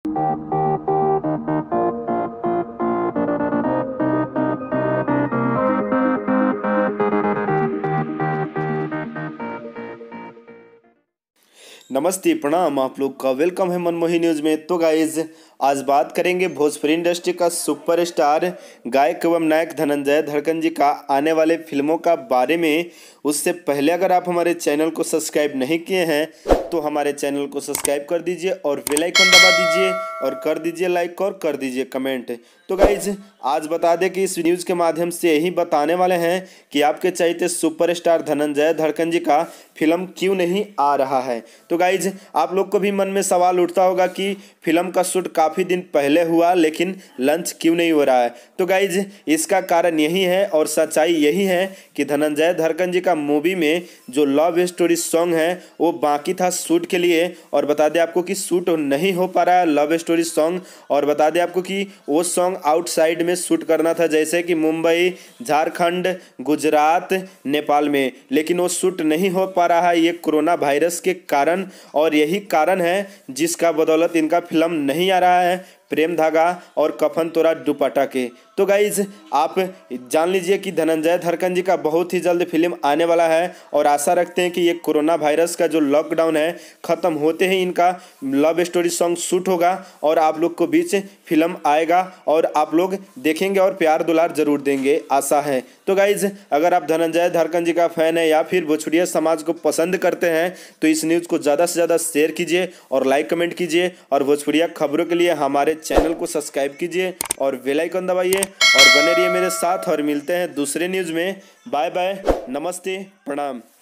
नमस्ते, प्रणाम। आप लोग का वेलकम है मनमोही न्यूज़ में। तो गाइज आज बात करेंगे भोजपुरी इंडस्ट्री का सुपरस्टार गायक एवं नायक धनंजय धड़कन जी का आने वाले फिल्मों का बारे में। उससे पहले अगर आप हमारे चैनल को सब्सक्राइब नहीं किए हैं तो हमारे चैनल को सब्सक्राइब कर दीजिए और बेल आइकन दबा दीजिए और कर दीजिए लाइक और कर दीजिए कमेंट। तो गाइज आज बता दें कि इस न्यूज़ के माध्यम से यही बताने वाले हैं कि आपके चहेते सुपरस्टार धनंजय धड़कन जी का फिल्म क्यों नहीं आ रहा है। तो गाइज आप लोग को भी मन में सवाल उठता होगा कि फिल्म का शूट काफ़ी दिन पहले हुआ लेकिन लंच क्यों नहीं हो रहा है। तो गाइज इसका कारण यही है और सच्चाई यही है कि धनंजय धड़कन जी का मूवी में जो लव स्टोरी सॉन्ग है वो बाकी था शूट के लिए। और बता दें आपको कि शूट नहीं हो पा रहा है लव स्टोरी सॉन्ग। और बता दें आपको कि वो सॉन्ग आउटसाइड में शूट करना था, जैसे कि मुंबई, झारखंड, गुजरात, नेपाल में, लेकिन वो शूट नहीं हो पा रहा है ये कोरोना वायरस के कारण। और यही कारण है जिसका बदौलत इनका फिल्म नहीं आ रहा है प्रेम धागा और कफन तोरा दुपट्टा के। तो गाइज आप जान लीजिए कि धनंजय धड़कन जी का बहुत ही जल्द फिल्म आने वाला है और आशा रखते हैं कि ये कोरोना वायरस का जो लॉकडाउन है ख़त्म होते ही इनका लव स्टोरी सॉन्ग शूट होगा और आप लोग को बीच फिल्म आएगा और आप लोग देखेंगे और प्यार दुलार जरूर देंगे, आशा है। तो गाइज अगर आप धनंजय धड़कन जी का फैन है या फिर भोजपुरिया समाज को पसंद करते हैं तो इस न्यूज़ को ज़्यादा से ज़्यादा शेयर कीजिए और लाइक कमेंट कीजिए और भोजपुरिया खबरों के लिए हमारे चैनल को सब्सक्राइब कीजिए और बेल आइकन दबाइए और बने रहिए मेरे साथ। और मिलते हैं दूसरे न्यूज़ में। बाय बाय, नमस्ते, प्रणाम।